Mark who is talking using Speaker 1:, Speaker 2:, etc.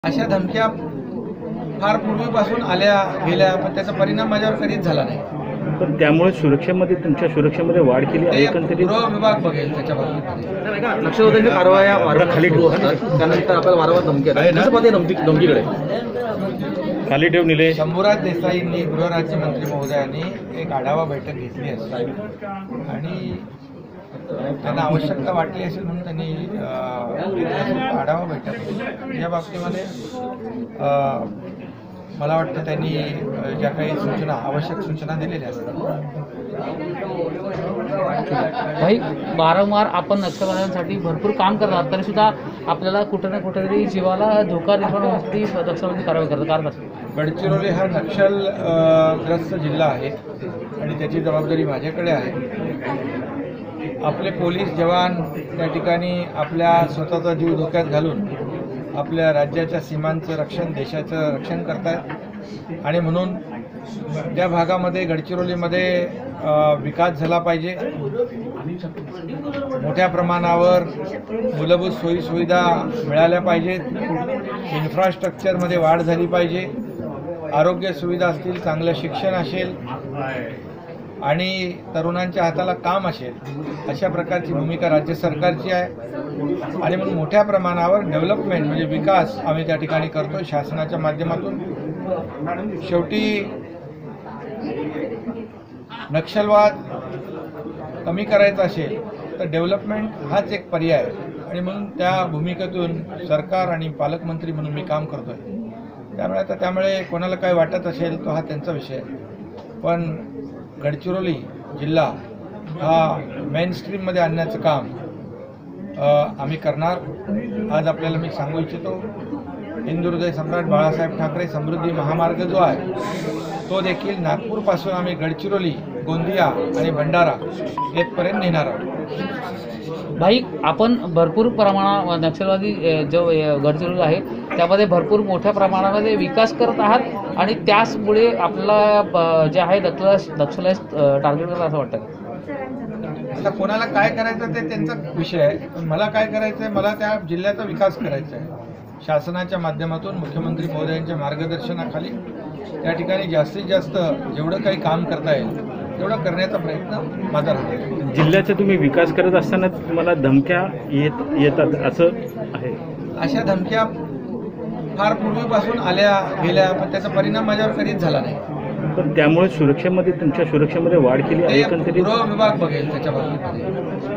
Speaker 1: अशा धमक्या फार पूर्वीपासून आल्या गेल्या, पण त्याचा परिणाम माझ्यावर कधीच झाला नाही.
Speaker 2: पण त्यामुळे सुरक्षेमध्ये तुमच्या सुरक्षेमध्ये वाढ केली आहे एकंदरीत.
Speaker 1: गृह विभाग बघेल त्याच्या बाबतीत.
Speaker 3: नक्षलवाद्यांच्या कारवाया वारंवार खाली ठेवू असतात, त्यानंतर आपल्याला वारंवार धमकी येतात. कसं पाहते धमकीकडे
Speaker 2: खाली ठेव निलेश.
Speaker 1: शंभूराज देसाईंनी गृहराज्यमंत्री महोदयांनी एक आढावा बैठक घेतली असेल आणि त्यांना आवश्यकता वाटली असेल म्हणून त्यांनी आढावा बैठक या बाबतीमध्ये मला वाटतं त्यांनी ज्या काही सूचना आवश्यक सूचना दिलेल्या असतात.
Speaker 4: भाई, वारंवार आपण नक्षलवाद्यांसाठी भरपूर काम करतात, तरी सुद्धा आपल्याला कुठं ना कुठेतरी जीवाला धोका निर्माण होण्यासाठी नक्षलवादी कारवाई करतात. कारण
Speaker 1: गडचिरोली हा नक्षलग्रस्त जिल्हा आहे आणि त्याची जबाबदारी माझ्याकडे आहे. आपले पोलीस जवान त्या ठिकाणी आपल्या स्वतःचा जीव धोक्यात घालून आपल्या राज्याच्या सीमांचं रक्षण, देशाचं रक्षण करतात आणि म्हणून त्या भागामध्ये गडचिरोलीमध्ये विकास झाला पाहिजे. मोठ्या प्रमाणावर मूलभूत सोयीसुविधा मिळाल्या पाहिजेत. इन्फ्रास्ट्रक्चरमध्ये वाढ झाली पाहिजे. आरोग्य सुविधा असतील, चांगलं शिक्षण असेल आणि तरुणांच्या हाताला काम असेल, अशा प्रकारची भूमिका राज्य सरकारची आहे. आणि म्हणून मोठ्या प्रमाणावर डेव्हलपमेंट म्हणजे विकास आम्ही त्या ठिकाणी करतो शासनाच्या माध्यमातून. शेवटी नक्षलवाद कमी करायचा असेल तर डेव्हलपमेंट हाच एक पर्याय आहे आणि म्हणून त्या भूमिकेतून सरकार आणि पालकमंत्री म्हणून मी काम करतोय. त्यामुळे कोणाला काय वाटत असेल तो हा त्यांचा विषय आहे, पण गडचिरोली जिल्हा हा मेनस्ट्रीममध्ये आणण्याचं काम आम्ही करणार. आज आपल्याला मी सांगू इच्छितो, हिंदुहृदय सम्राट बाळासाहेब ठाकरे समृद्धी महामार्ग जो आहे तो देखील नागपूरपासून आम्ही गडचिरोली, गोंदिया आणि भंडारा येथपर्यंत नेणार आहोत.
Speaker 4: भाई, आपण भरपूर प्रमाणात नक्षलवादी जो गडचिरोली आहे त्यामध्ये भरपूर मोठ्या प्रमाणामध्ये विकास करत आहात आणि त्याचमुळे आपल्याला जे आहे नक्षलवादी टार्गेट करत असं वाटतं.
Speaker 1: आता कोणाला काय करायचं ते त्यांचा विषय आहे, पण मला काय करायचं आहे, मला त्या जिल्ह्याचा विकास करायचा आहे. शासनाच्या माध्यमातून मुख्यमंत्री महोदयांच्या मार्गदर्शनाखाली त्या ठिकाणी जास्तीत जास्त जेवढं काही काम करता येईल तेवढं करण्याचा प्रयत्न माझा राहतो.
Speaker 2: जिल्ह्याचा तुम्ही विकास करत असताना तुम्हाला धमक्या येतात असं आहे.
Speaker 1: अशा धमक्या फार पूर्वीपासून आल्या गेल्या, पण त्याचा परिणाम माझ्यावर कधीच झाला नाही.
Speaker 2: पण त्यामुळे सुरक्षेमध्ये तुमच्या सुरक्षेमध्ये वाढ केली आहे एकंदरीत.
Speaker 1: गृह विभाग बघेल त्याच्या बाबतीत.